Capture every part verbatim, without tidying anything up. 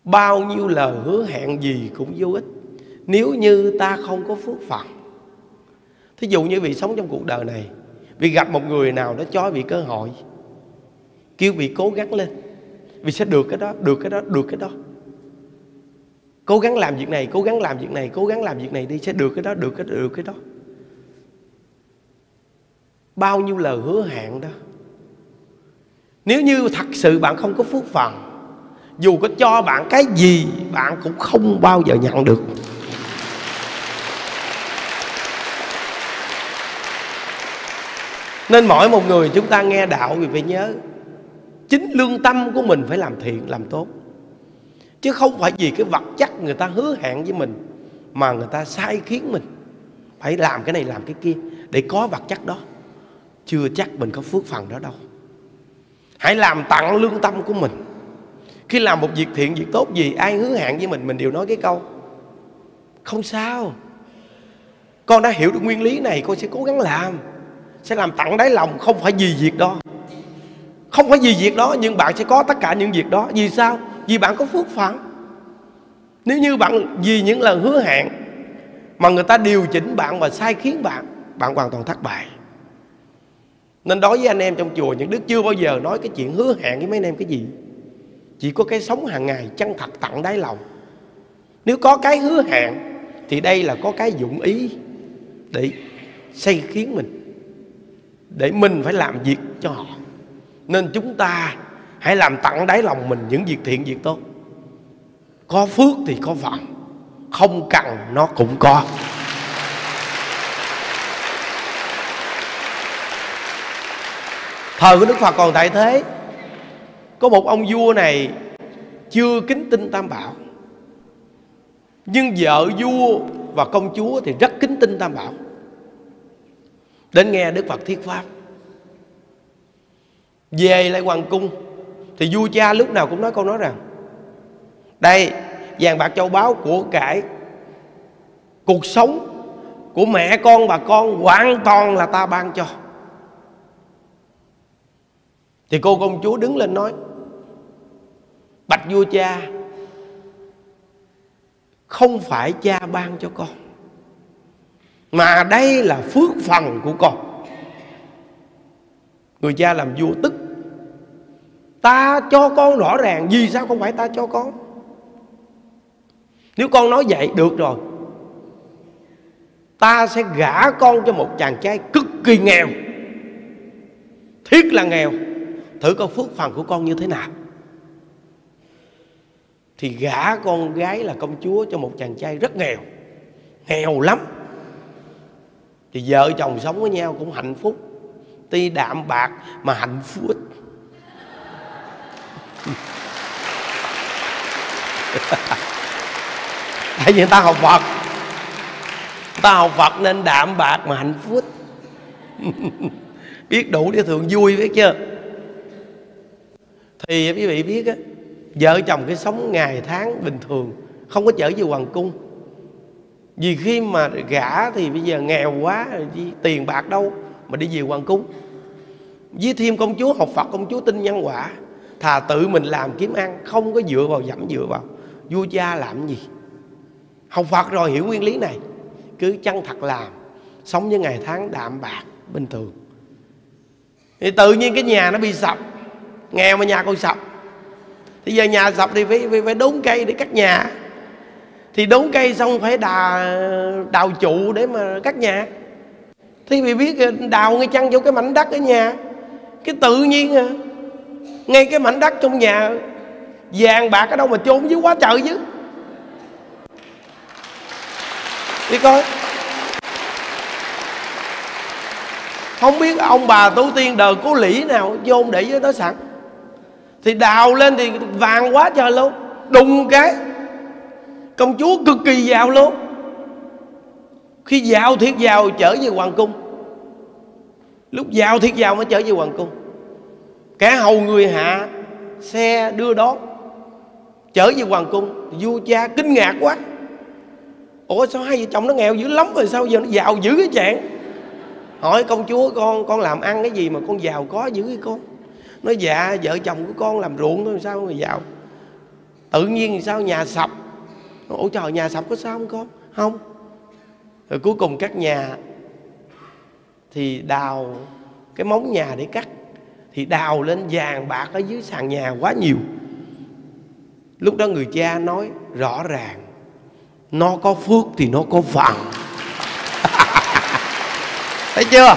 bao nhiêu lời hứa hẹn gì cũng vô ích nếu như ta không có phước phận. Thí dụ như vị sống trong cuộc đời này, vì gặp một người nào đó cho vị cơ hội, kêu vị cố gắng lên, vì sẽ được cái đó, được cái đó, được cái đó. Cố gắng làm việc này, cố gắng làm việc này, cố gắng làm việc này đi, sẽ được cái đó, được cái đó, được cái đó. Bao nhiêu lời hứa hẹn đó, nếu như thật sự bạn không có phước phần, dù có cho bạn cái gì bạn cũng không bao giờ nhận được. Nên mỗi một người chúng ta nghe đạo thì phải nhớ, chính lương tâm của mình phải làm thiện, làm tốt, chứ không phải vì cái vật chất người ta hứa hẹn với mình mà người ta sai khiến mình phải làm cái này làm cái kia để có vật chất đó. Chưa chắc mình có phước phần đó đâu. Hãy làm tặng lương tâm của mình. Khi làm một việc thiện, việc tốt gì, ai hứa hẹn với mình, mình đều nói cái câu không sao, con đã hiểu được nguyên lý này, con sẽ cố gắng làm, sẽ làm tặng đáy lòng. Không phải vì việc đó, không phải vì việc đó, nhưng bạn sẽ có tất cả những việc đó. Vì sao? Vì bạn có phước phận. Nếu như bạn vì những lời hứa hẹn mà người ta điều chỉnh bạn và sai khiến bạn, bạn hoàn toàn thất bại. Nên đối với anh em trong chùa, những đức chưa bao giờ nói cái chuyện hứa hẹn với mấy anh em cái gì. Chỉ có cái sống hàng ngày chân thật tận đáy lòng. Nếu có cái hứa hẹn thì đây là có cái dụng ý để sai khiến mình, để mình phải làm việc cho họ. Nên chúng ta hãy làm tận đáy lòng mình những việc thiện, việc tốt. Có phước thì có phận, không cần nó cũng có. Thời của Đức Phật còn tại thế, có một ông vua này chưa kính tin Tam Bảo, nhưng vợ vua và công chúa thì rất kính tin Tam Bảo. Đến nghe Đức Phật thuyết pháp, về lại hoàng cung thì vua cha lúc nào cũng nói câu nói rằng: đây, vàng bạc châu báu của cải, cuộc sống của mẹ con bà con hoàn toàn là ta ban cho. Thì cô công chúa đứng lên nói: bạch vua cha, không phải cha ban cho con, mà đây là phước phần của con. Người cha làm vua tức: ta cho con rõ ràng, vì sao không phải ta cho con? Nếu con nói vậy, được rồi, ta sẽ gả con cho một chàng trai cực kỳ nghèo, thiết là nghèo, thử coi phước phần của con như thế nào. Thì gả con gái là công chúa cho một chàng trai rất nghèo, nghèo lắm. Thì vợ chồng sống với nhau cũng hạnh phúc, tuy đạm bạc mà hạnh phúc. Tại vì người ta học Phật, người ta học Phật nên đạm bạc mà hạnh phúc. Biết đủ để thường vui, biết chưa? Thì quý vị biết á, vợ chồng cái sống ngày tháng bình thường, không có trở về hoàng cung. Vì khi mà gả thì bây giờ nghèo quá, tiền bạc đâu mà đi về hoàng cung. Với thêm công chúa học Phật, công chúa tin nhân quả, thà tự mình làm kiếm ăn, không có dựa vào dẫm dựa vào vua cha làm gì. Học Phật rồi hiểu nguyên lý này, cứ chân thật làm, sống với ngày tháng đạm bạc bình thường. Thì tự nhiên cái nhà nó bị sập, nghèo mà nhà còn sập. Thì giờ nhà sập thì phải, phải, phải đốn cây để cắt nhà. Thì đốn cây xong phải đào, đào trụ để mà cắt nhà. Thì vì biết đào ngay chăng vô cái mảnh đất ở nhà, cái tự nhiên à, ngay cái mảnh đất trong nhà vàng bạc ở đâu mà chôn dưới quá trời chứ. Đi coi, không biết ông bà tổ tiên đời cố lĩ nào chôn để dưới đó sẵn. Thì đào lên thì vàng quá trời luôn. Đùng cái công chúa cực kỳ giàu luôn. Khi giàu thiệt giàu trở về hoàng cung, lúc giàu thiệt giàu mới trở về hoàng cung. Cả hầu người hạ xe đưa đón trở về hoàng cung. Vua cha kinh ngạc quá: ủa sao hai vợ chồng nó nghèo dữ lắm rồi sao giờ nó giàu dữ cái chạng? Hỏi công chúa: con con làm ăn cái gì mà con giàu có dữ vậy con? Nói: dạ vợ chồng của con làm ruộng thôi sao mà giàu. Tự nhiên sao nhà sập. Ủa trời, nhà sập có sao không con? Không. Rồi cuối cùng các nhà thì đào cái móng nhà để cắt, thì đào lên vàng bạc ở dưới sàn nhà quá nhiều. Lúc đó người cha nói rõ ràng, nó có phước thì nó có phần. Thấy chưa?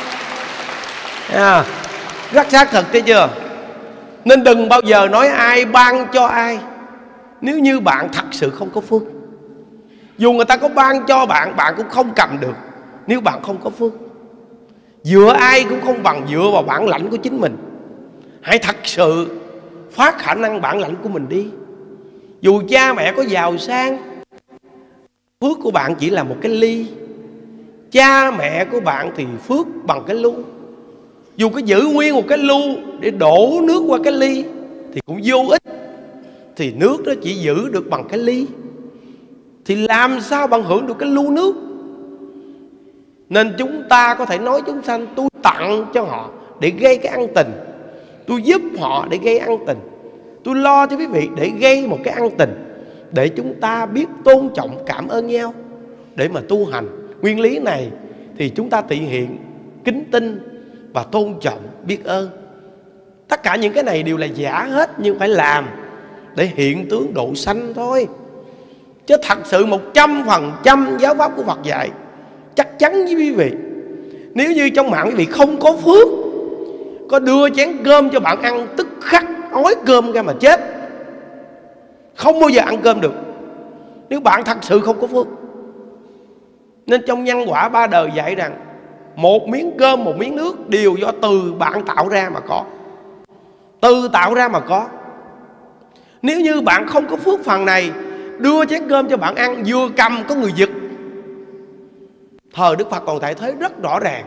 À, rất xác thực, thấy chưa? Nên đừng bao giờ nói ai ban cho ai nếu như bạn thật sự không có phước. Dù người ta có ban cho bạn, bạn cũng không cầm được nếu bạn không có phước. Dựa ai cũng không bằng dựa vào bản lãnh của chính mình. Hãy thật sự phát khả năng bản lãnh của mình đi. Dù cha mẹ có giàu sang, phước của bạn chỉ là một cái ly. Cha mẹ của bạn thì phước bằng cái lu. Dù có giữ nguyên một cái lu để đổ nước qua cái ly thì cũng vô ích. Thì nước đó chỉ giữ được bằng cái ly, thì làm sao bạn hưởng được cái lu nước? Nên chúng ta có thể nói chúng sanh, tôi tặng cho họ để gây cái ân tình, tôi giúp họ để gây ân tình, tôi lo cho quý vị để gây một cái ân tình, để chúng ta biết tôn trọng cảm ơn nhau để mà tu hành. Nguyên lý này thì chúng ta thể hiện kính tinh và tôn trọng, biết ơn. Tất cả những cái này đều là giả hết, nhưng phải làm để hiện tướng độ sanh thôi. Chứ thật sự một trăm phần trăm giáo pháp của Phật dạy chắc chắn với quý vị, nếu như trong mạng quý vị không có phước, có đưa chén cơm cho bạn ăn tức khắc ói cơm ra mà chết, không bao giờ ăn cơm được nếu bạn thật sự không có phước. Nên trong nhân quả ba đời dạy rằng một miếng cơm, một miếng nước đều do từ bạn tạo ra mà có, từ tạo ra mà có. Nếu như bạn không có phước phần này, đưa chén cơm cho bạn ăn, vừa cầm có người giật. Thời Đức Phật còn thể thấy rất rõ ràng.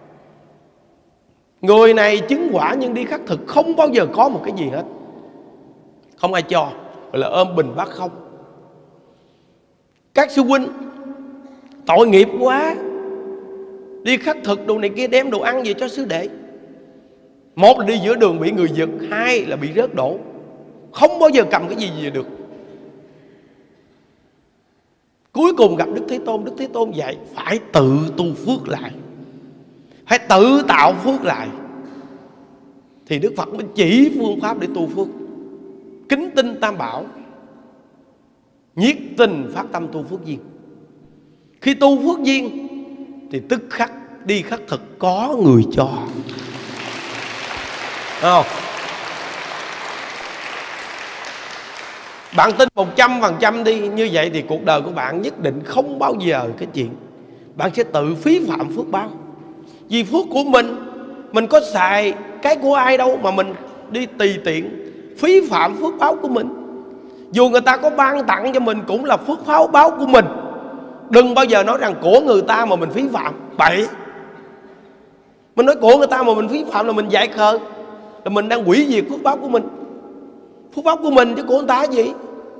Người này chứng quả nhưng đi khắc thực, không bao giờ có một cái gì hết, không ai cho, gọi là ôm bình bát không. Các sư huynh tội nghiệp quá, đi khắc thực đồ này kia đem đồ ăn về cho sư đệ. Một là đi giữa đường bị người giật, hai là bị rớt đổ, không bao giờ cầm cái gì về được. Cuối cùng gặp Đức Thế Tôn, Đức Thế Tôn dạy phải tự tu phước lại, phải tự tạo phước lại. Thì Đức Phật mới chỉ phương pháp để tu phước. Kính tinh Tam Bảo, nhiệt tình phát tâm tu phước duyên. Khi tu phước duyên thì tức khắc đi khắc thực có người cho. Không? Bạn tin một trăm phần trăm đi, như vậy thì cuộc đời của bạn nhất định không bao giờ cái chuyện bạn sẽ tự phí phạm phước báo. Vì phước của mình, mình có xài cái của ai đâu mà mình đi tùy tiện phí phạm phước báo của mình. Dù người ta có ban tặng cho mình cũng là phước báo báo của mình. Đừng bao giờ nói rằng của người ta mà mình phí phạm, bậy. Mình nói của người ta mà mình phí phạm là mình dại khờ, là mình đang hủy diệt phước báo của mình. Phước báo của mình chứ của người ta gì.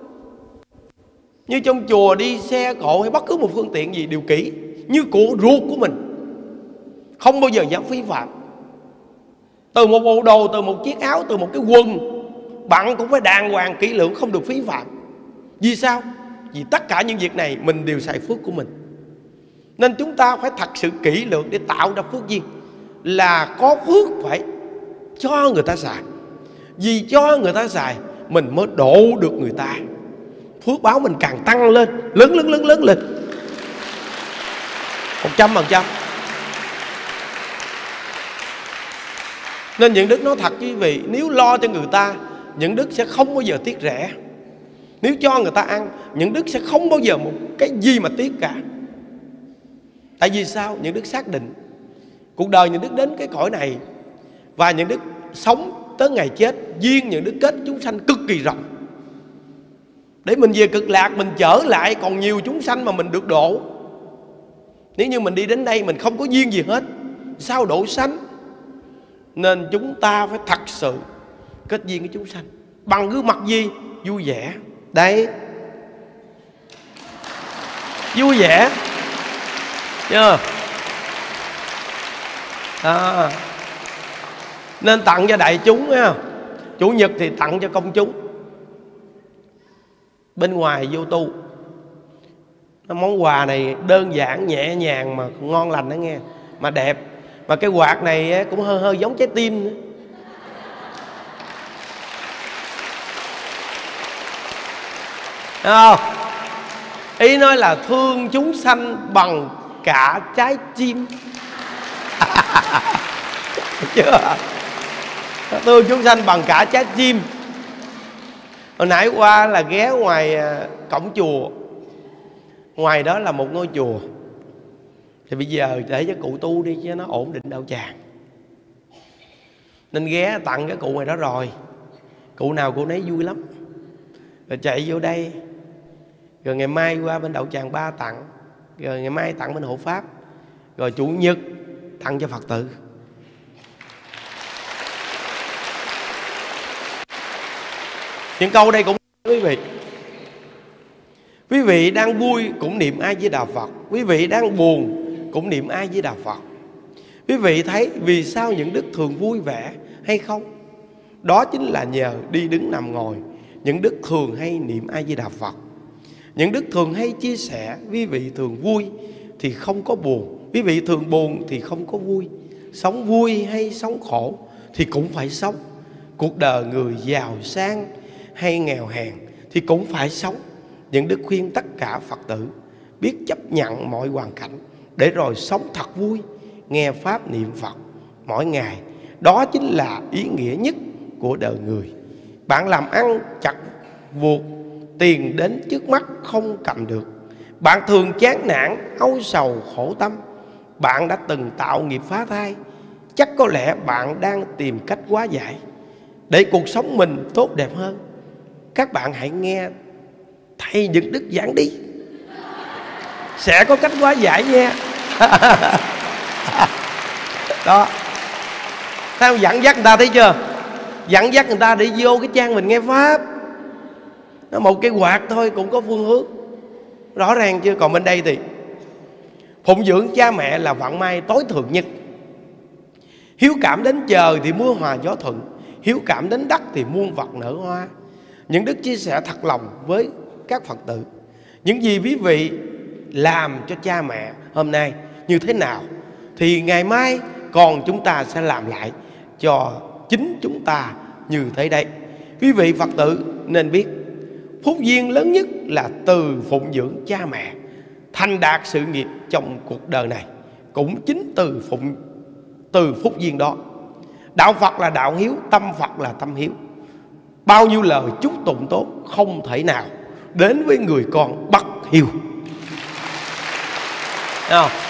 Như trong chùa đi xe cộ hay bất cứ một phương tiện gì đều kỹ, như của ruột của mình, không bao giờ dám phí phạm. Từ một bộ đồ, từ một chiếc áo, từ một cái quần, bạn cũng phải đàng hoàng kỹ lưỡng, không được phí phạm. Vì sao? Vì tất cả những việc này mình đều xài phước của mình. Nên chúng ta phải thật sự kỹ lưỡng để tạo ra phước duyên. Là có phước phải cho người ta xài, vì cho người ta xài mình mới độ được người ta. Phước báo mình càng tăng lên, lớn lớn lớn lớn lên một trăm phần trăm. Nên những đức nói thật quý vị, nếu lo cho người ta, những đức sẽ không bao giờ tiếc rẻ. Nếu cho người ta ăn, những đức sẽ không bao giờ một cái gì mà tiếc cả. Tại vì sao? Những đức xác định cuộc đời những đức đến cái cõi này, và những đức sống tới ngày chết, duyên những đức kết chúng sanh cực kỳ rộng, để mình về cực lạc mình trở lại còn nhiều chúng sanh mà mình được độ. Nếu như mình đi đến đây mình không có duyên gì hết, sao độ sanh? Nên chúng ta phải thật sự kết duyên với chúng sanh. Bằng gương mặt gì? Vui vẻ. Đấy, vui vẻ chưa? À, nên tặng cho đại chúng nha. Chủ nhật thì tặng cho công chúng. bên ngoài vô tu. Món quà này đơn giản, nhẹ nhàng mà ngon lành đó nghe, mà đẹp. Mà cái quạt này cũng hơi hơi giống trái tim nữa. Thấy không? Ý nói là thương chúng sanh bằng cả trái tim. Chưa? Thương chúng sanh bằng cả trái tim. Hồi nãy qua là ghé ngoài cổng chùa. Ngoài đó là một ngôi chùa. Thì bây giờ để cho cụ tu đi cho nó ổn định đạo tràng, nên ghé tặng cái cụ này đó rồi. Cụ nào cụ nấy vui lắm. Rồi chạy vô đây. Rồi ngày mai qua bên đạo tràng ba tặng. Rồi ngày mai tặng bên hộ pháp. Rồi chủ nhật tặng cho Phật tử. Những câu đây cũng quý vị. Quý vị đang vui cũng niệm A Di Đà Phật. Quý vị đang buồn cũng niệm A Di Đà Phật. Quý vị thấy vì sao những đức thường vui vẻ hay không? Đó chính là nhờ đi đứng nằm ngồi, những đức thường hay niệm A Di Đà Phật. Những đức thường hay chia sẻ. Quý vị thường vui thì không có buồn, quý vị thường buồn thì không có vui. Sống vui hay sống khổ thì cũng phải sống. Cuộc đời người giàu sang hay nghèo hèn thì cũng phải sống. Những đức khuyên tất cả Phật tử biết chấp nhận mọi hoàn cảnh, để rồi sống thật vui, nghe Pháp niệm Phật mỗi ngày. Đó chính là ý nghĩa nhất của đời người. Bạn làm ăn chặt vuột, tiền đến trước mắt không cầm được. Bạn thường chán nản, âu sầu, khổ tâm. Bạn đã từng tạo nghiệp phá thai. Chắc có lẽ bạn đang tìm cách hóa giải để cuộc sống mình tốt đẹp hơn. Các bạn hãy nghe thầy Những Đức giảng đi, sẽ có cách hóa giải nha. Đó, thấy không? Dẫn dắt người ta, thấy chưa? Dẫn dắt người ta để vô cái trang mình nghe Pháp. Nó một cái quạt thôi cũng có phương hướng, rõ ràng chưa? Còn bên đây thì phụng dưỡng cha mẹ là vận may tối thượng nhất. Hiếu cảm đến trời thì mưa hòa gió thuận, hiếu cảm đến đất thì muôn vật nở hoa. Những đức chia sẻ thật lòng với các Phật tử. Những gì quý vị làm cho cha mẹ hôm nay như thế nào thì ngày mai còn chúng ta sẽ làm lại cho chính chúng ta như thế đây. Quý vị Phật tử nên biết, phúc duyên lớn nhất là từ phụng dưỡng cha mẹ. Thành đạt sự nghiệp trong cuộc đời này cũng chính từ phụng từ phúc duyên đó. Đạo Phật là đạo hiếu, tâm Phật là tâm hiếu. Bao nhiêu lời chúc tụng tốt không thể nào đến với người con bất hiếu. Thấy không?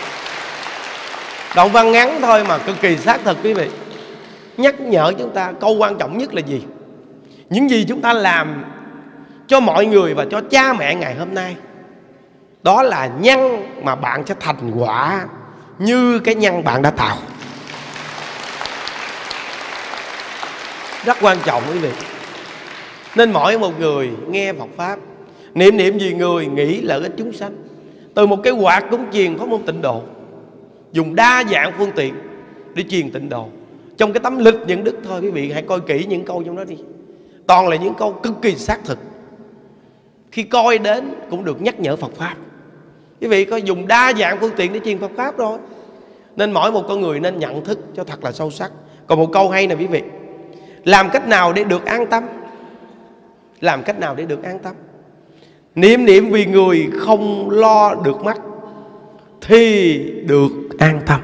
Đoạn văn ngắn thôi mà cực kỳ xác thực quý vị. Nhắc nhở chúng ta câu quan trọng nhất là gì? Những gì chúng ta làm cho mọi người và cho cha mẹ ngày hôm nay, đó là nhân mà bạn sẽ thành quả như cái nhân bạn đã tạo. Rất quan trọng quý vị. Nên mỗi một người nghe Phật Pháp, niệm niệm gì người nghĩ lợi ích chúng sanh. Từ một cái quạt cúng truyền pháp môn tịnh độ, dùng đa dạng phương tiện để truyền tịnh độ. Trong cái tấm lịch Những Đức thôi, quý vị hãy coi kỹ những câu trong đó đi. Toàn là những câu cực kỳ xác thực. Khi coi đến cũng được nhắc nhở Phật Pháp. Quý vị có dùng đa dạng phương tiện để truyền Phật Pháp rồi. Nên mỗi một con người nên nhận thức cho thật là sâu sắc. Còn một câu hay nè quý vị: làm cách nào để được an tâm? Làm cách nào để được an tâm? Niệm niệm vì người không lo được mắt thì được an tâm.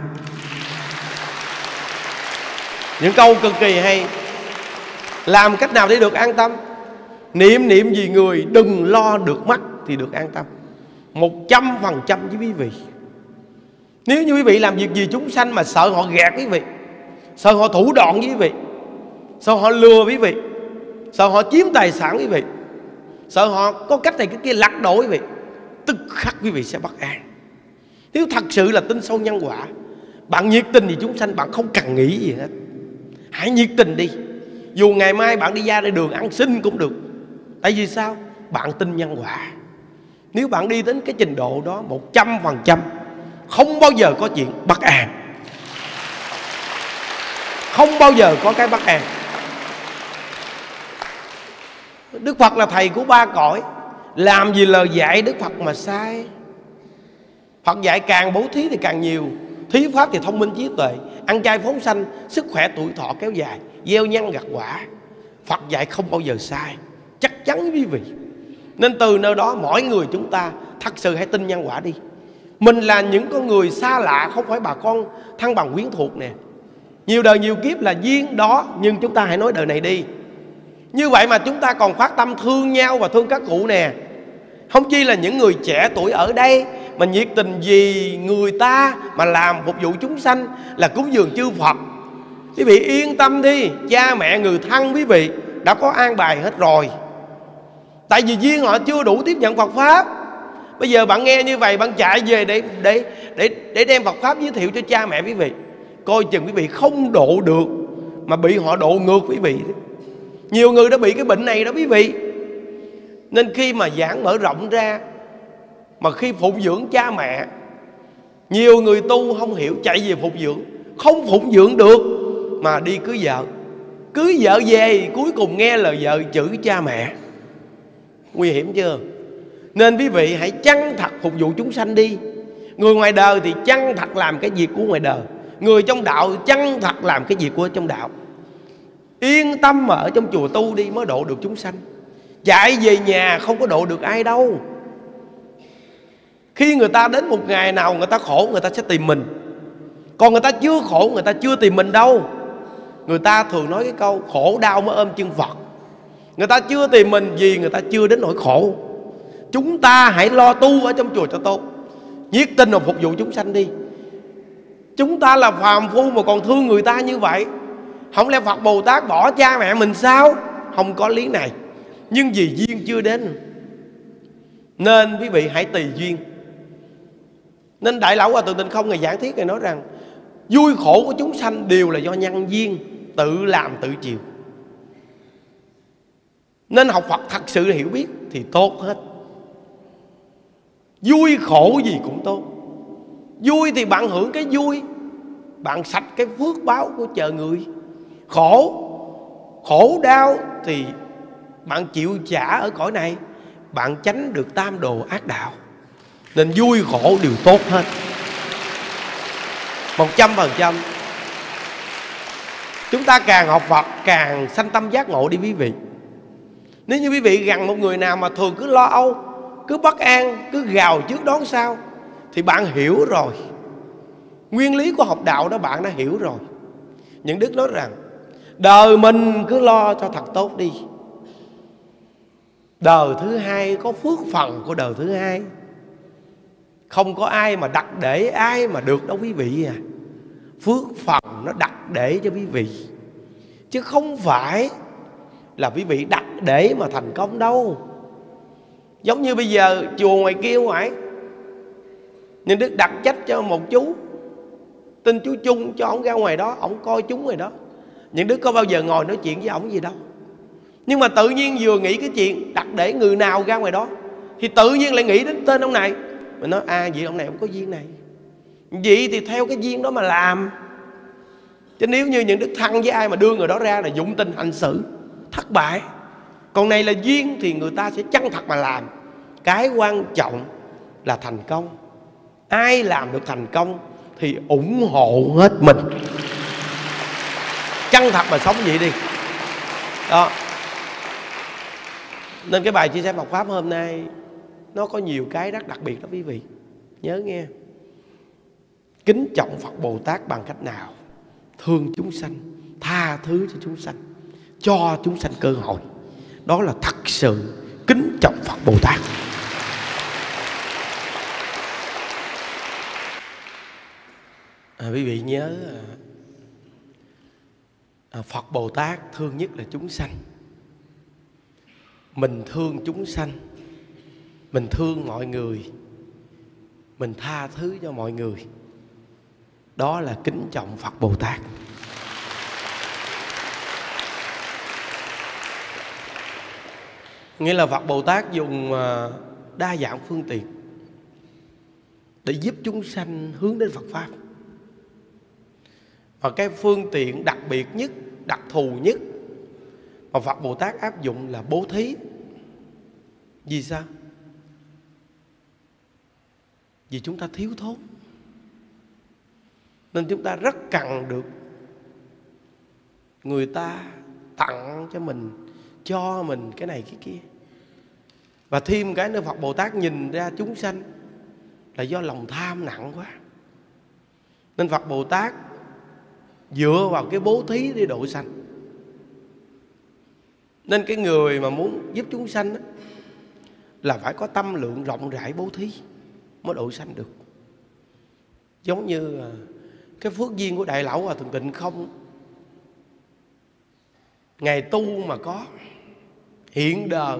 Những câu cực kỳ hay. Làm cách nào để được an tâm? Niệm niệm vì người đừng lo được mắt thì được an tâm. Một trăm phần trăm với quý vị. Nếu như quý vị làm việc gì chúng sanh mà sợ họ gạt quý vị, sợ họ thủ đoạn với quý vị, sợ họ lừa quý vị, sợ họ chiếm tài sản quý vị, sợ họ có cách này cái kia lật đổ quý vị, tức khắc quý vị sẽ bất an. Nếu thật sự là tin sâu nhân quả, bạn nhiệt tình vì chúng sanh, bạn không cần nghĩ gì hết. Hãy nhiệt tình đi. Dù ngày mai bạn đi ra đây đường ăn xin cũng được. Tại vì sao? Bạn tin nhân quả. Nếu bạn đi đến cái trình độ đó, một trăm phần trăm không bao giờ có chuyện bất an. Không bao giờ có cái bất an. Đức Phật là thầy của ba cõi. làm gì lời dạy Đức Phật mà sai. Phật dạy càng bố thí thì càng nhiều. Thí pháp thì thông minh trí tuệ, ăn chay phóng sanh, sức khỏe tuổi thọ kéo dài, gieo nhân gặt quả. Phật dạy không bao giờ sai, chắc chắn quý vị. Nên từ nơi đó mỗi người chúng ta thật sự hãy tin nhân quả đi. Mình là những con người xa lạ, không phải bà con thân bằng quyến thuộc nè. Nhiều đời nhiều kiếp là duyên đó, nhưng chúng ta hãy nói đời này đi. Như vậy mà chúng ta còn phát tâm thương nhau và thương các cụ nè. Không chi là những người trẻ tuổi ở đây mà nhiệt tình vì người ta mà làm phục vụ chúng sanh, là cúng dường chư Phật. Quý vị yên tâm đi, cha mẹ người thân quý vị đã có an bài hết rồi. Tại vì duyên họ chưa đủ tiếp nhận Phật Pháp. Bây giờ bạn nghe như vậy, bạn chạy về để để để để đem Phật Pháp giới thiệu cho cha mẹ quý vị. Coi chừng quý vị không độ được mà bị họ độ ngược quý vị. Nhiều người đã bị cái bệnh này đó quý vị. Nên khi mà giảng mở rộng ra, mà khi phụng dưỡng cha mẹ, nhiều người tu không hiểu, chạy về phục dưỡng, không phụng dưỡng được mà đi cưới vợ. Cưới vợ về cuối cùng nghe lời vợ chửi cha mẹ. Nguy hiểm chưa? Nên quý vị hãy chân thật phục vụ chúng sanh đi. Người ngoài đời thì chân thật làm cái việc của ngoài đời, người trong đạo chân thật làm cái việc của trong đạo. Yên tâm mà ở trong chùa tu đi mới độ được chúng sanh. Chạy về nhà không có độ được ai đâu. Khi người ta đến một ngày nào người ta khổ, người ta sẽ tìm mình. Còn người ta chưa khổ, người ta chưa tìm mình đâu. Người ta thường nói cái câu khổ đau mới ôm chân Phật. Người ta chưa tìm mình vì người ta chưa đến nỗi khổ. Chúng ta hãy lo tu ở trong chùa cho tốt, nhiệt tình và phục vụ chúng sanh đi. Chúng ta là phàm phu mà còn thương người ta như vậy, không lẽ Phật Bồ Tát bỏ cha mẹ mình sao? Không có lý này. Nhưng vì duyên chưa đến, nên quý vị hãy tùy duyên. Nên Đại Lão Hòa Thượng Tịnh Không ngày giảng thuyết, Ngài nói rằng vui khổ của chúng sanh đều là do nhân duyên, tự làm tự chịu. Nên học Phật thật sự hiểu biết thì tốt hết. Vui khổ gì cũng tốt. Vui thì bạn hưởng cái vui, bạn sạch cái phước báo của trời người. Khổ, khổ đau thì bạn chịu trả ở cõi này, bạn tránh được tam đồ ác đạo. Nên vui khổ đều tốt hết, một trăm phần trăm. Chúng ta càng học Phật càng sanh tâm giác ngộ đi quý vị. Nếu như quý vị gần một người nào mà thường cứ lo âu, cứ bất an, cứ gào trước đón sau, thì bạn hiểu rồi. Nguyên lý của học đạo đó bạn đã hiểu rồi. Những Đức nói rằng đời mình cứ lo cho thật tốt đi. Đời thứ hai có phước phần của đời thứ hai. Không có ai mà đặt để ai mà được đâu quý vị à. Phước phần nó đặt để cho quý vị, chứ không phải là quý vị đặt để mà thành công đâu. Giống như bây giờ chùa ngoài kia ngoài, nhưng Đức đặt trách cho một chú, tin chú Trung, cho ổng ra ngoài đó, ổng coi chúng ngoài đó. Những Đức có bao giờ ngồi nói chuyện với ổng gì đâu. Nhưng mà tự nhiên vừa nghĩ cái chuyện đặt để người nào ra ngoài đó, thì tự nhiên lại nghĩ đến tên ông này. Mình nói à vậy ông này ông có duyên này, vậy thì theo cái duyên đó mà làm. Chứ nếu như những Đức thân với ai mà đưa người đó ra là dụng tình hành xử, thất bại. Còn này là duyên thì người ta sẽ chân thật mà làm. Cái quan trọng là thành công. Ai làm được thành công thì ủng hộ hết mình. Chân thật mà sống vậy đi đó. Nên cái bài chia sẻ Phật Pháp hôm nay nó có nhiều cái rất đặc biệt đó quý vị. Nhớ nghe, kính trọng Phật Bồ Tát bằng cách nào? Thương chúng sanh, tha thứ cho chúng sanh, cho chúng sanh cơ hội. Đó là thật sự kính trọng Phật Bồ Tát. à, Quý vị nhớ à, Phật Bồ Tát thương nhất là chúng sanh. Mình thương chúng sanh, mình thương mọi người, mình tha thứ cho mọi người. Đó là kính trọng Phật Bồ Tát. Nghĩa là Phật Bồ Tát dùng đa dạng phương tiện để giúp chúng sanh hướng đến Phật Pháp. Và cái phương tiện đặc biệt nhất, đặc thù nhất mà Phật Bồ Tát áp dụng là bố thí. Vì sao? Vì chúng ta thiếu thốn, nên chúng ta rất cần được người ta tặng cho mình, cho mình cái này cái kia. Và thêm cái nữa, Phật Bồ Tát nhìn ra chúng sanh là do lòng tham nặng quá, nên Phật Bồ Tát dựa vào cái bố thí để độ sanh. Nên cái người mà muốn giúp chúng sanh đó, là phải có tâm lượng rộng rãi bố thí mới độ sanh được. Giống như cái phước duyên của Đại Lão Hòa Thượng Tịnh Không, Ngài tu mà có hiện đời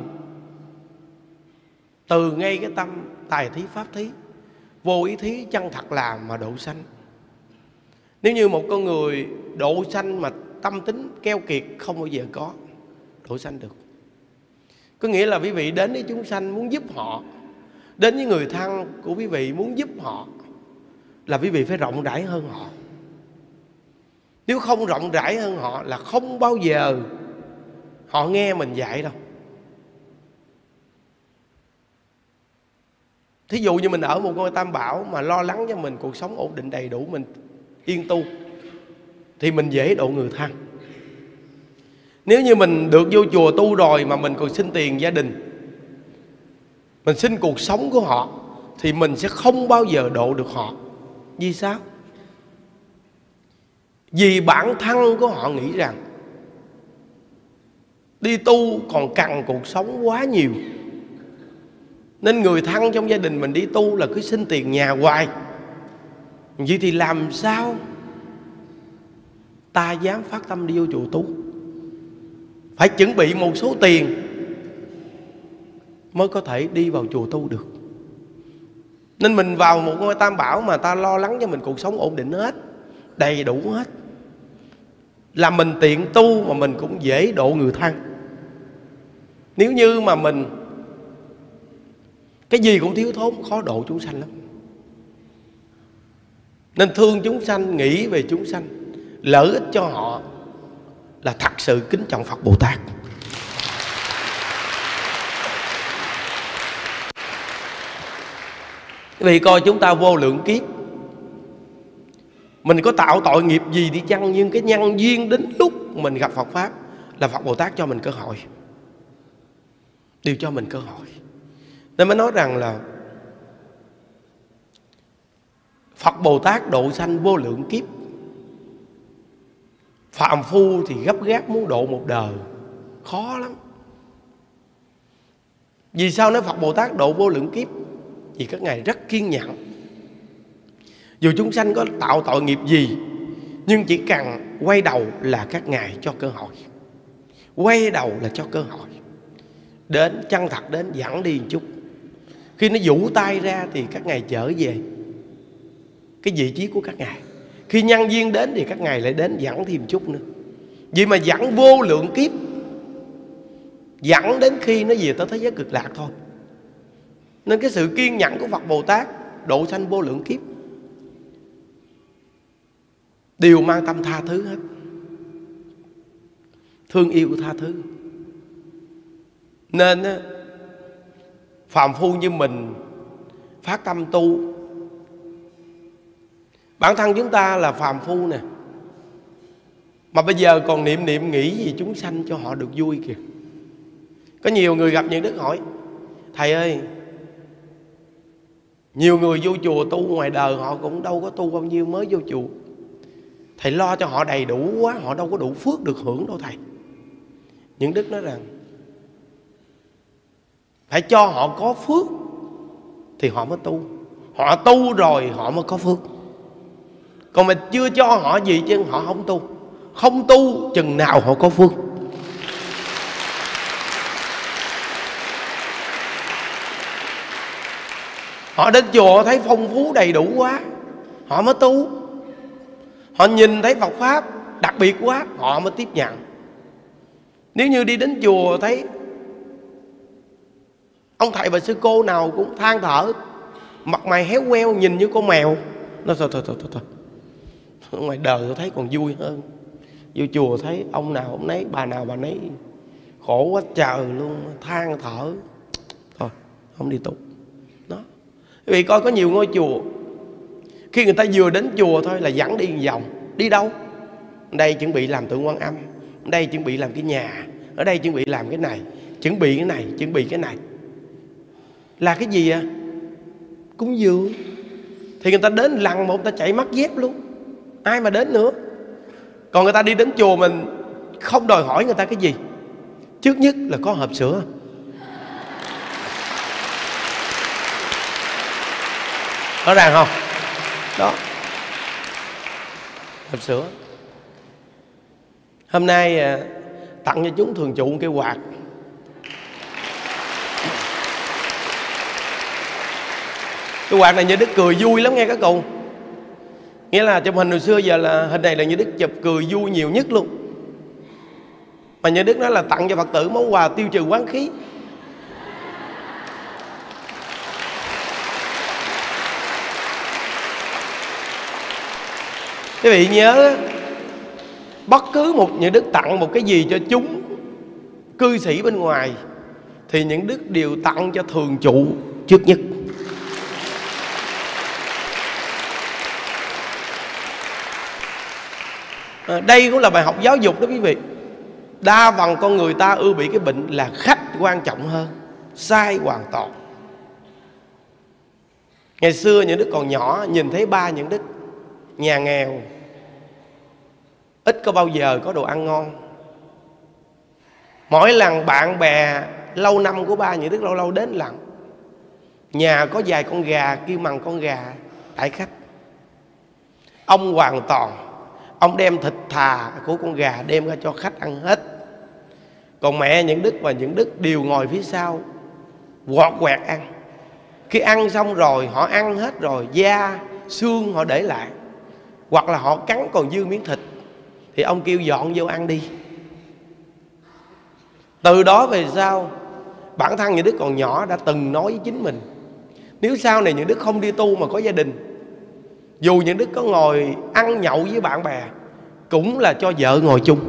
từ ngay cái tâm tài thí pháp thí, vô ý thí chân thật làm mà độ sanh. Nếu như một con người độ sanh mà tâm tính keo kiệt, không bao giờ có độ sanh được. Có nghĩa là quý vị đến với chúng sanh muốn giúp họ, đến với người thân của quý vị muốn giúp họ, là quý vị phải rộng rãi hơn họ. Nếu không rộng rãi hơn họ là không bao giờ họ nghe mình dạy đâu. Thí dụ như mình ở một ngôi tam bảo mà lo lắng cho mình cuộc sống ổn định đầy đủ, mình yên tu, thì mình dễ độ người thân. Nếu như mình được vô chùa tu rồi mà mình còn xin tiền gia đình, mình xin cuộc sống của họ, thì mình sẽ không bao giờ độ được họ. Vì sao? Vì bản thân của họ nghĩ rằng đi tu còn cần cuộc sống quá nhiều, nên người thân trong gia đình mình đi tu là cứ xin tiền nhà hoài. Vậy thì làm sao ta dám phát tâm đi vô chùa tu? Phải chuẩn bị một số tiền mới có thể đi vào chùa tu được. Nên mình vào một ngôi tam bảo mà ta lo lắng cho mình cuộc sống ổn định hết, đầy đủ hết, là mình tiện tu mà mình cũng dễ độ người thân. Nếu như mà mình cái gì cũng thiếu thốn, khó độ chúng sanh lắm. Nên thương chúng sanh, nghĩ về chúng sanh, lợi ích cho họ, là thật sự kính trọng Phật Bồ Tát. Vì coi chúng ta vô lượng kiếp, mình có tạo tội nghiệp gì đi chăng, nhưng cái nhân duyên đến lúc mình gặp Phật Pháp là Phật Bồ Tát cho mình cơ hội, đều cho mình cơ hội. Nên mới nói rằng là Phật Bồ Tát độ sanh vô lượng kiếp, phàm phu thì gấp gáp muốn độ một đời, khó lắm. Vì sao nói Phật Bồ Tát độ vô lượng kiếp? Vì các ngài rất kiên nhẫn. Dù chúng sanh có tạo tội nghiệp gì, nhưng chỉ cần quay đầu là các ngài cho cơ hội. Quay đầu là cho cơ hội. Đến chân thật, đến dẫn đi một chút. Khi nó vũ tay ra thì các ngài trở về cái vị trí của các ngài. Khi nhân duyên đến thì các ngài lại đến dẫn thêm một chút nữa. Vì mà dẫn vô lượng kiếp, dẫn đến khi nó về tới thế giới cực lạc thôi. Nên cái sự kiên nhẫn của Phật Bồ Tát độ sanh vô lượng kiếp đều mang tâm tha thứ hết, thương yêu tha thứ. Nên phàm phu như mình phát tâm tu, bản thân chúng ta là phàm phu nè, mà bây giờ còn niệm niệm nghĩ gì chúng sanh cho họ được vui kìa. Có nhiều người gặp những đức hỏi: thầy ơi, nhiều người vô chùa tu ngoài đời họ cũng đâu có tu bao nhiêu, mới vô chùa, thầy lo cho họ đầy đủ quá, họ đâu có đủ phước được hưởng đâu thầy. Những đức nói rằng phải cho họ có phước thì họ mới tu. Họ tu rồi họ mới có phước. Còn mình chưa cho họ gì chứ họ không tu. Không tu chừng nào họ có phước. Họ đến chùa thấy phong phú đầy đủ quá, họ mới tu. Họ nhìn thấy Phật Pháp đặc biệt quá, họ mới tiếp nhận. Nếu như đi đến chùa thấy ông thầy và sư cô nào cũng than thở, mặt mày héo queo, nhìn như con mèo, nó thôi thôi thôi thôi thôi, ngoài đời tôi thấy còn vui hơn. Vô chùa thấy ông nào ông nấy, bà nào bà nấy khổ quá trời luôn, than thở, thôi không đi tu. Đó. Quý vị coi có nhiều ngôi chùa, khi người ta vừa đến chùa thôi là dẫn đi vòng. Đi đâu? Ở đây chuẩn bị làm tượng Quan Âm, ở đây chuẩn bị làm cái nhà, ở đây chuẩn bị làm cái này, chuẩn bị cái này, chuẩn bị cái này. Là cái gì à? Cúng dường. Thì người ta đến lần một người ta chạy mất dép luôn, ai mà đến nữa. Còn người ta đi đến chùa mình không đòi hỏi người ta cái gì. Trước nhất là có hộp sữa. Rõ ràng không? Đó, hộp sữa. Hôm nay à, tặng cho chúng thường trụ cái quạt. Cái quạt này Như Đức cười vui lắm nghe các cụ. Nghĩa là chụp hình hồi xưa giờ là hình này là Như Đức chụp cười vui nhiều nhất luôn. Mà Như Đức nói là tặng cho Phật tử món quà tiêu trừ quán khí. Quý vị nhớ, bất cứ một Những Đức tặng một cái gì cho chúng cư sĩ bên ngoài thì Những Đức đều tặng cho thường trụ trước nhất. À, đây cũng là bài học giáo dục đó quý vị. Đa phần con người ta ưa bị cái bệnh là khách quan trọng hơn, sai hoàn toàn. Ngày xưa Những Đức còn nhỏ, nhìn thấy ba Những Đức nhà nghèo, ít có bao giờ có đồ ăn ngon. Mỗi lần bạn bè lâu năm của ba Những Đức lâu lâu đến lần, nhà có vài con gà kêu bằng con gà đãi khách. Ông hoàn toàn, ông đem thịt thà của con gà đem ra cho khách ăn hết. Còn mẹ Những Đức và Những Đức đều ngồi phía sau quọt quẹt ăn. Khi ăn xong rồi, họ ăn hết rồi, da, xương họ để lại, hoặc là họ cắn còn dư miếng thịt thì ông kêu dọn vô ăn đi. Từ đó về sau, bản thân Những Đức còn nhỏ đã từng nói với chính mình, nếu sau này Những Đức không đi tu mà có gia đình, dù Những Đức có ngồi ăn nhậu với bạn bè, cũng là cho vợ ngồi chung.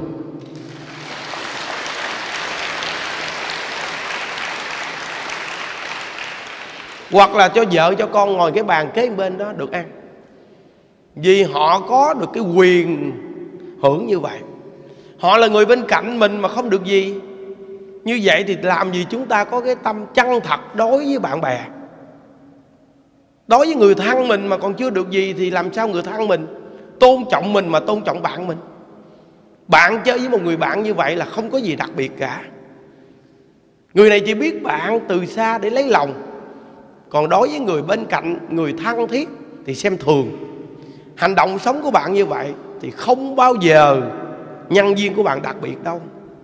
Hoặc là cho vợ cho con ngồi cái bàn kế bên đó được ăn. Vì họ có được cái quyền hưởng như vậy. Họ là người bên cạnh mình mà không được gì. Như vậy thì làm gì chúng ta có cái tâm chân thật đối với bạn bè. Đối với người thân mình mà còn chưa được gì thì làm sao người thân mình tôn trọng mình mà tôn trọng bạn mình. Bạn chơi với một người bạn như vậy là không có gì đặc biệt cả. Người này chỉ biết bạn từ xa để lấy lòng. Còn đối với người bên cạnh, người thân thiết thì xem thường. Hành động sống của bạn như vậy thì không bao giờ nhân viên của bạn đặc biệt đâu.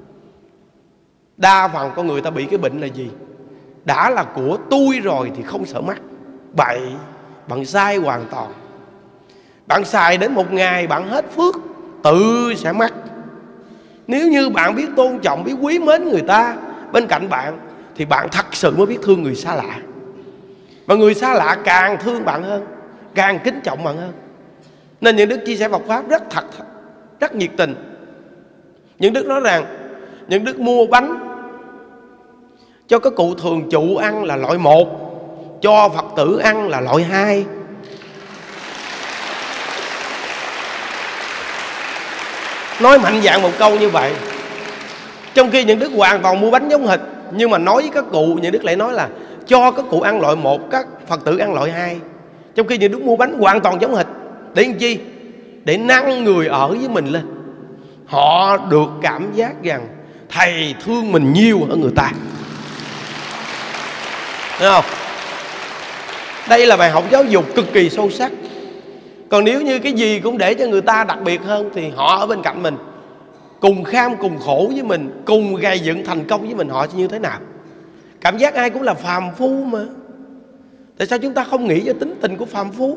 Đa phần con người ta bị cái bệnh là gì? Đã là của tôi rồi thì không sợ mất. Bậy, bạn sai hoàn toàn. Bạn xài đến một ngày bạn hết phước, tự sẽ mất. Nếu như bạn biết tôn trọng, biết quý mến người ta bên cạnh bạn thì bạn thật sự mới biết thương người xa lạ. Và người xa lạ càng thương bạn hơn, càng kính trọng bạn hơn. Nên Những Đức chia sẻ Phật Pháp rất thật, rất nhiệt tình. Những Đức nói rằng Những Đức mua bánh cho các cụ thường trụ ăn là loại một, cho Phật tử ăn là loại hai. Nói mạnh dạn một câu như vậy. Trong khi Những Đức hoàn toàn mua bánh giống hệt, nhưng mà nói với các cụ, Những Đức lại nói là cho các cụ ăn loại một, các Phật tử ăn loại hai. Trong khi Những Đức mua bánh hoàn toàn giống hệt. Để làm chi? Để nâng người ở với mình lên. Họ được cảm giác rằng thầy thương mình nhiều hơn người ta. Thấy không? Đây là bài học giáo dục cực kỳ sâu sắc. Còn nếu như cái gì cũng để cho người ta đặc biệt hơn thì họ ở bên cạnh mình, cùng kham cùng khổ với mình, cùng gây dựng thành công với mình, họ sẽ như thế nào? Cảm giác ai cũng là phàm phu mà. Tại sao chúng ta không nghĩ cho tính tình của phàm phu?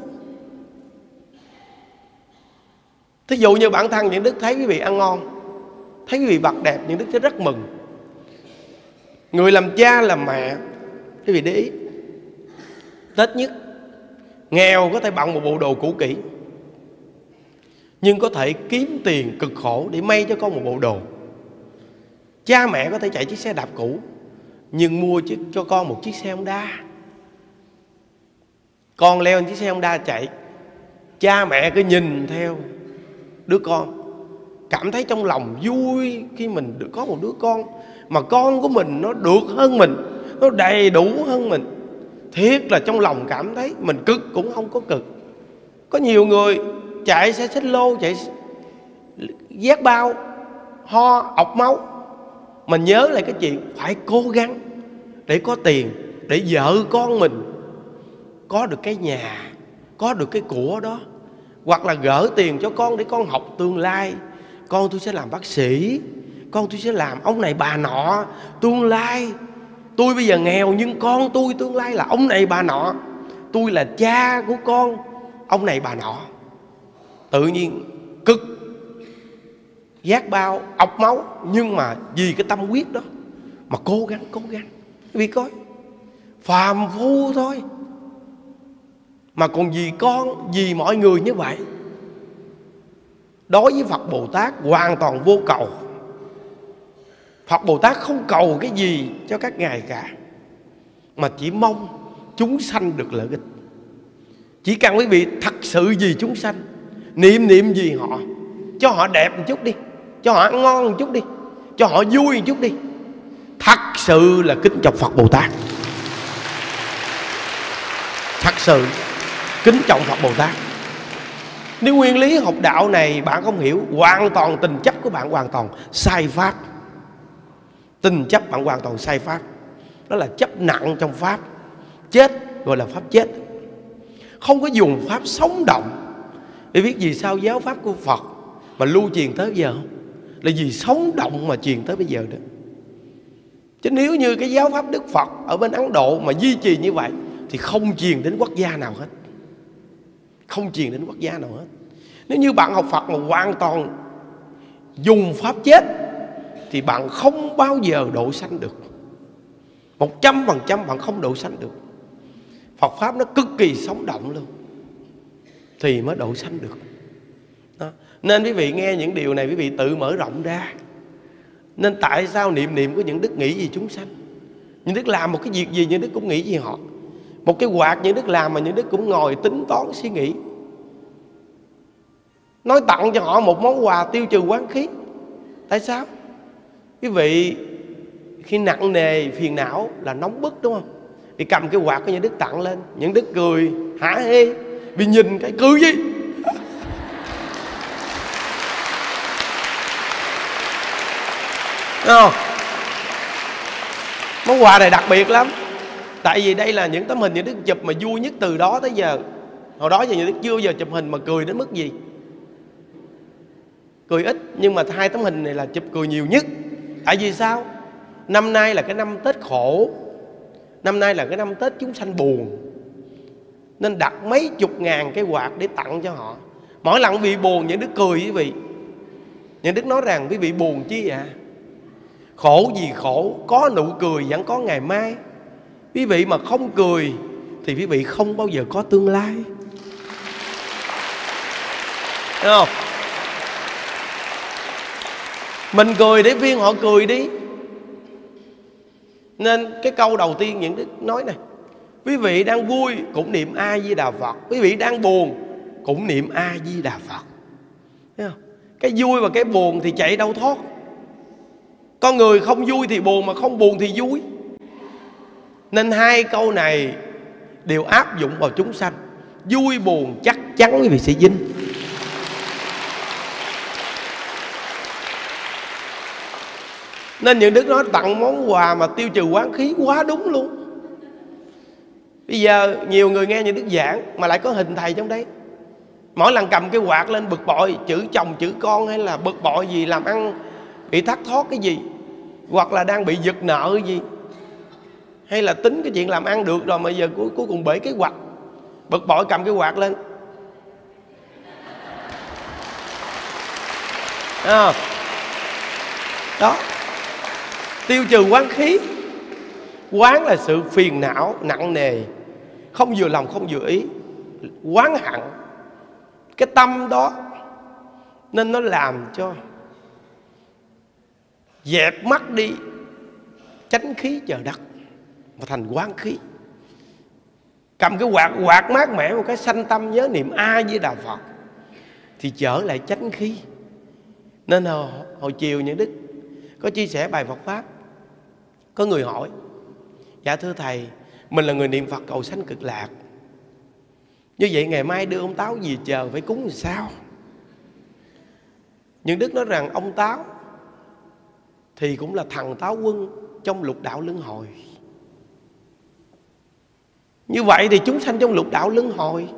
Thí dụ như bản thân Những Đức thấy quý vị ăn ngon, thấy quý vị bật đẹp, Những Đức sẽ rất mừng. Người làm cha làm mẹ, quý vị để ý, Tết nhất nghèo có thể bằng một bộ đồ cũ kỹ, nhưng có thể kiếm tiền cực khổ để may cho con một bộ đồ. Cha mẹ có thể chạy chiếc xe đạp cũ, nhưng mua cho con một chiếc xe Honda. Con leo lên chiếc xe Honda chạy, cha mẹ cứ nhìn theo đứa con, cảm thấy trong lòng vui khi mình được có một đứa con mà con của mình nó được hơn mình, nó đầy đủ hơn mình. Thiệt là trong lòng cảm thấy mình cực cũng không có cực. Có nhiều người chạy xe xích lô, chạy vét bao, ho, ọc máu. Mình nhớ lại cái chuyện phải cố gắng để có tiền, để vợ con mình có được cái nhà, có được cái của đó. Hoặc là gỡ tiền cho con để con học tương lai. Con tôi sẽ làm bác sĩ, con tôi sẽ làm ông này bà nọ tương lai. Tôi bây giờ nghèo nhưng con tôi tương lai là ông này bà nọ. Tôi là cha của con ông này bà nọ. Tự nhiên cực, vác bao, ọc máu, nhưng mà vì cái tâm huyết đó mà cố gắng, cố gắng. Vì coi phàm phu thôi mà còn vì con, vì mọi người như vậy. Đối với Phật Bồ Tát hoàn toàn vô cầu. Phật Bồ Tát không cầu cái gì cho các ngài cả, mà chỉ mong chúng sanh được lợi ích. Chỉ cần quý vị thật sự vì chúng sanh, niệm niệm gì họ, cho họ đẹp một chút đi, cho họ ăn ngon một chút đi, cho họ vui một chút đi, thật sự là kính trọng Phật Bồ Tát. Thật sự kính trọng Phật Bồ Tát. Nếu nguyên lý học đạo này bạn không hiểu, hoàn toàn tình chấp của bạn hoàn toàn sai pháp. Tình chấp bạn hoàn toàn sai pháp. Đó là chấp nặng trong pháp. Chết gọi là pháp chết. Không có dùng pháp sống động. Để biết vì sao giáo pháp của Phật mà lưu truyền tới bây giờ không? Là vì sống động mà truyền tới bây giờ đó. Chứ nếu như cái giáo pháp Đức Phật ở bên Ấn Độ mà duy trì như vậy thì không truyền đến quốc gia nào hết. Không truyền đến quốc gia nào hết. Nếu như bạn học Phật mà hoàn toàn dùng pháp chết thì bạn không bao giờ độ sanh được. Một trăm phần trăm bạn không độ sanh được. Phật pháp nó cực kỳ sống động luôn thì mới độ sanh được đó. Nên quý vị nghe những điều này quý vị tự mở rộng ra. Nên tại sao niệm niệm của những đức nghĩ gì chúng sanh? Những đức làm một cái việc gì những đức cũng nghĩ gì họ. Một cái quạt những đức làm mà những đức cũng ngồi tính toán suy nghĩ. Nói tặng cho họ một món quà tiêu trừ oán khí. Tại sao? Quý vị khi nặng nề phiền não là nóng bức đúng không? Vì cầm cái quạt của những đức tặng lên, những đức cười hả hê. Vì nhìn cái cười gì? Đúng không? Món quà này đặc biệt lắm. Tại vì đây là những tấm hình những đức chụp mà vui nhất từ đó tới giờ. Hồi đó giờ những đức chưa bao giờ chụp hình mà cười đến mức gì. Cười ít, nhưng mà hai tấm hình này là chụp cười nhiều nhất. Tại vì sao? Năm nay là cái năm Tết khổ, năm nay là cái năm Tết chúng sanh buồn, nên đặt mấy chục ngàn cái quạt để tặng cho họ. Mỗi lần quý vị buồn những đức cười quý vị. Những đức nói rằng quý vị buồn chi ạ? À? Khổ gì khổ, có nụ cười vẫn có ngày mai. Quý vị mà không cười thì quý vị không bao giờ có tương lai. Thấy không? Mình cười để viên họ cười đi. Nên cái câu đầu tiên những đức nói này: quý vị đang vui cũng niệm A Di Đà Phật, quý vị đang buồn cũng niệm A Di Đà Phật. Thấy không? Cái vui và cái buồn thì chạy đâu thoát. Con người không vui thì buồn, mà không buồn thì vui. Nên hai câu này đều áp dụng vào chúng sanh. Vui buồn chắc chắn quý vị sẽ dính. Nên những đức nói tặng món quà mà tiêu trừ oán khí quá đúng luôn. Bây giờ nhiều người nghe những đức giảng mà lại có hình thầy trong đấy. Mỗi lần cầm cái quạt lên bực bội chữ chồng chữ con, hay là bực bội gì làm ăn bị thất thoát cái gì, hoặc là đang bị giật nợ cái gì, hay là tính cái chuyện làm ăn được rồi mà giờ cuối, cuối cùng bể kế hoạch, bực bội cầm cái quạt lên. À, đó, tiêu trừ oán khí. Oán là sự phiền não nặng nề, không vừa lòng không vừa ý, oán hận cái tâm đó, nên nó làm cho dẹp mắt đi chánh khí chờ đất mà thành oán khí. cầm cái quạt quạt mát mẻ một cái, sanh tâm nhớ niệm A Di Đà Phật thì trở lại chánh khí. Nên hồi, hồi chiều những Đức có chia sẻ bài Phật Pháp, có người hỏi: dạ thưa thầy, mình là người niệm Phật cầu sanh cực lạc, như vậy ngày mai đưa ông Táo về chờ phải cúng làm sao? Những Đức nói rằng ông Táo thì cũng là thằng Táo Quân trong lục đạo luân hồi. Như vậy thì chúng sanh trong lục đạo luân hồi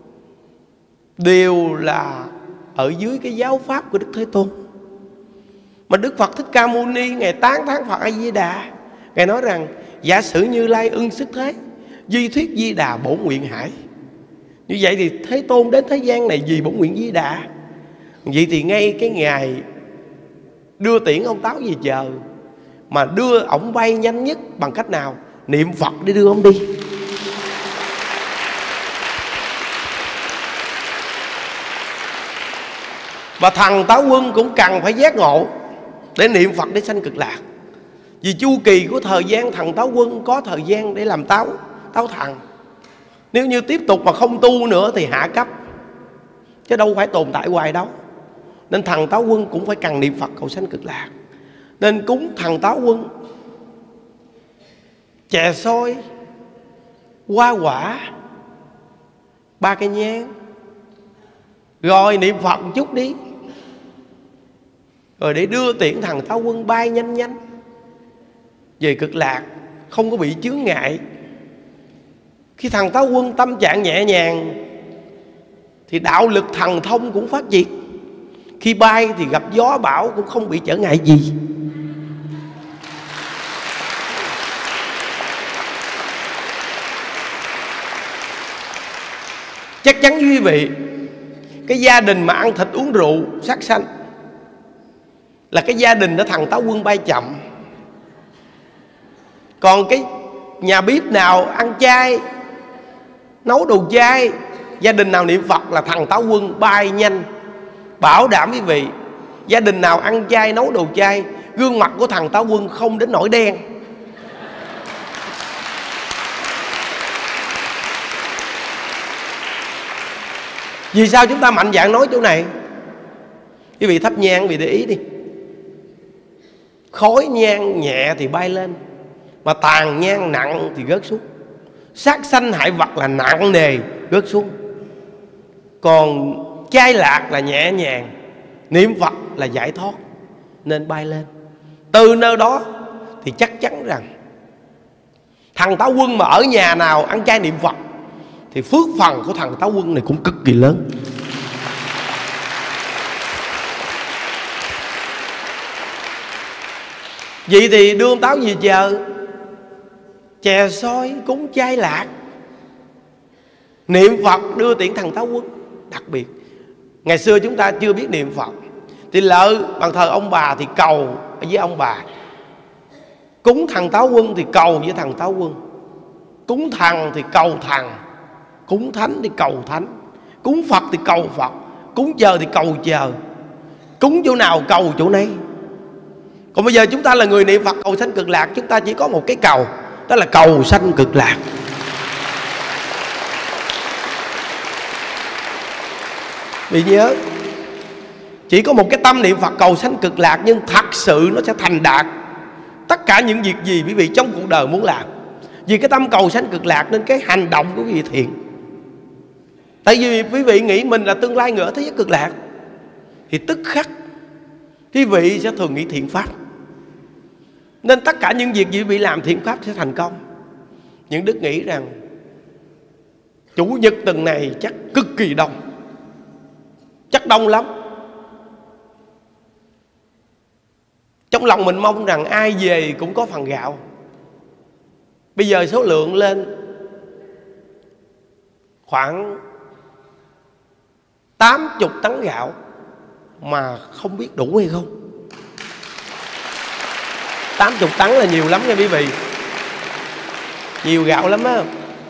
đều là ở dưới cái giáo pháp của Đức Thế Tôn. Mà Đức Phật Thích Ca Mâu Ni Ngài tán thán Phật A Di Đà, Ngài nói rằng: giả sử Như Lai ưng sức thế, di thuyết Di Đà bổn nguyện hải. Như vậy thì Thế Tôn đến thế gian này vì bổn nguyện Di Đà. Vậy thì ngay cái ngày đưa tiễn ông Táo về chờ, mà đưa ổng bay nhanh nhất bằng cách nào? Niệm Phật để đưa ông đi. Và thằng Táo Quân cũng cần phải giác ngộ để niệm Phật để sanh cực lạc. Vì chu kỳ của thời gian thằng Táo Quân có thời gian để làm táo, táo thần. Nếu như tiếp tục mà không tu nữa thì hạ cấp, chứ đâu phải tồn tại hoài đâu. Nên thằng Táo Quân cũng phải cần niệm Phật cầu sanh cực lạc. Nên cúng thằng Táo Quân chè xôi, hoa quả, ba cây nhang, rồi niệm Phật một chút đi, rồi để đưa tiễn thằng Táo Quân bay nhanh nhanh về cực lạc, không có bị chướng ngại. Khi thằng Táo Quân tâm trạng nhẹ nhàng thì đạo lực thần thông cũng phát triển. Khi bay thì gặp gió bão cũng không bị trở ngại gì. Chắc chắn quý vị, cái gia đình mà ăn thịt uống rượu sát sanh là cái gia đình đó thằng Táo Quân bay chậm. Còn cái nhà bếp nào ăn chay, nấu đồ chay, gia đình nào niệm Phật là thằng Táo Quân bay nhanh. Bảo đảm quý vị, gia đình nào ăn chay, nấu đồ chay, gương mặt của thằng Táo Quân không đến nỗi đen. Vì sao chúng ta mạnh dạn nói chỗ này? Quý vị thắp nhang, quý vị để ý đi. Khói nhang nhẹ thì bay lên, mà tàn nhang nặng thì rớt xuống. Sát sanh hại vật là nặng nề, rớt xuống. Còn chay lạc là nhẹ nhàng, niệm Phật là giải thoát, nên bay lên. Từ nơi đó thì chắc chắn rằng thằng Táo Quân mà ở nhà nào ăn chay niệm Phật thì phước phần của thằng Táo Quân này cũng cực kỳ lớn. Vậy thì đưa ông Táo về chờ, chè xôi cúng chay lạc, niệm Phật đưa tiễn thằng Táo Quân. Đặc biệt ngày xưa chúng ta chưa biết niệm Phật thì lỡ bằng thờ ông bà thì cầu với ông bà, cúng thằng Táo Quân thì cầu với thằng Táo Quân, cúng thần thì cầu thần, cúng thánh thì cầu thánh, cúng Phật thì cầu Phật, cúng chờ thì cầu chờ, cúng chỗ nào cầu chỗ nấy. Còn bây giờ chúng ta là người niệm Phật cầu sanh cực lạc, chúng ta chỉ có một cái cầu, đó là cầu sanh cực lạc. Vì nhớ, chỉ có một cái tâm niệm Phật cầu sanh cực lạc, nhưng thật sự nó sẽ thành đạt tất cả những việc gì quý vị trong cuộc đời muốn làm. Vì cái tâm cầu sanh cực lạc nên cái hành động của quý vị thiện. Tại vì quý vị nghĩ mình là tương lai người ở thế giới cực lạc thì tức khắc quý vị sẽ thường nghĩ thiện pháp. Nên tất cả những việc gì quý vị làm thiện pháp sẽ thành công. Những Đức nghĩ rằng Chủ nhật tuần này chắc cực kỳ đông, chắc đông lắm. Trong lòng mình mong rằng ai về cũng có phần gạo. Bây giờ số lượng lên khoảng tám mươi tấn gạo mà không biết đủ hay không. Tám mươi tấn là nhiều lắm nha quý vị, nhiều gạo lắm á.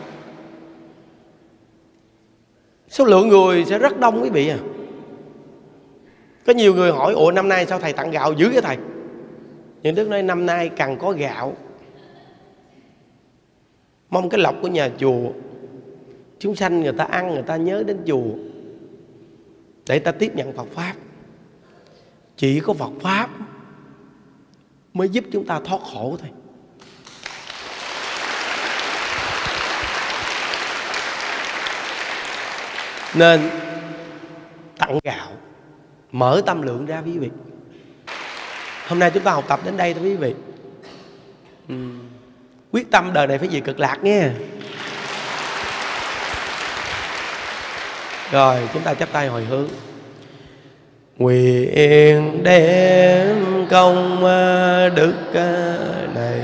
Số lượng người sẽ rất đông quý vị à. Có nhiều người hỏi: ủa năm nay sao thầy tặng gạo dữ vậy thầy? Những Đức nói năm nay cần có gạo, mong cái lộc của nhà chùa Chúng sanh người ta ăn, người ta nhớ đến chùa để ta tiếp nhận Phật Pháp. Chỉ có Phật Pháp mới giúp chúng ta thoát khổ thôi. Nên tặng gạo, mở tâm lượng ra quý vị. Hôm nay chúng ta học tập đến đây thôi quý vị. ừ. Quyết tâm đời này phải về Cực Lạc nghe. Rồi chúng ta chắp tay hồi hướng. Nguyện đem công đức này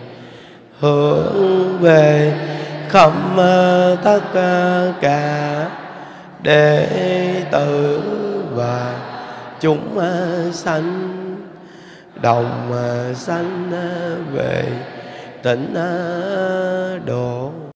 hướng về khắp tất cả đệ tử và chúng sanh, đồng sanh về tịnh độ.